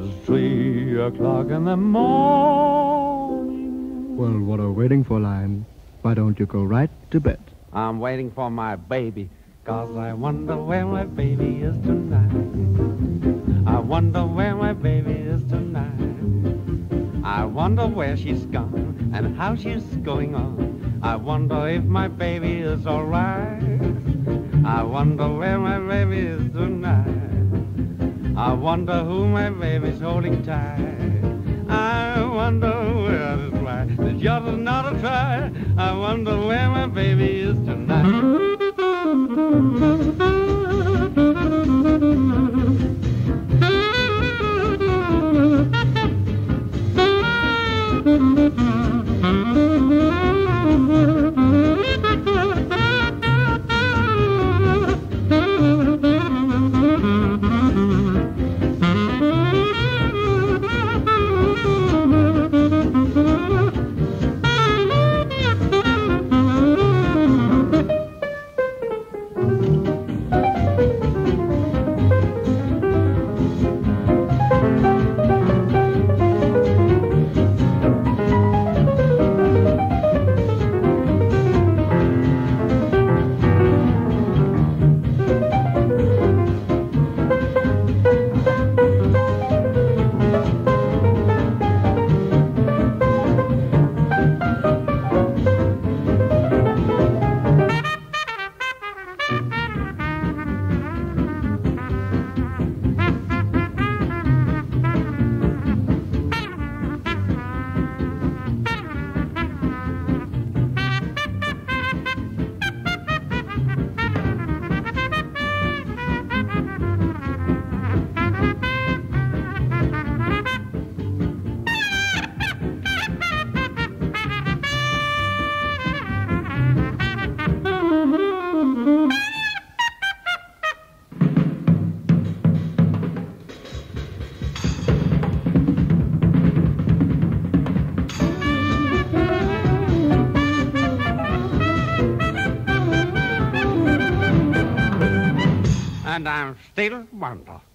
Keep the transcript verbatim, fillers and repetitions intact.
It's three o'clock in the morning. Well, what are we waiting for, Lion? Why don't you go right to bed? I'm waiting for my baby, 'cause I wonder where my baby is tonight. I wonder where my baby is tonight. I wonder where she's gone and how she's going on. I wonder if my baby is all right. I wonder where my baby is tonight. I wonder who my baby's holding tight. I wonder where it's right. There's just another try. I wonder where my baby is tonight. And I'm still wonder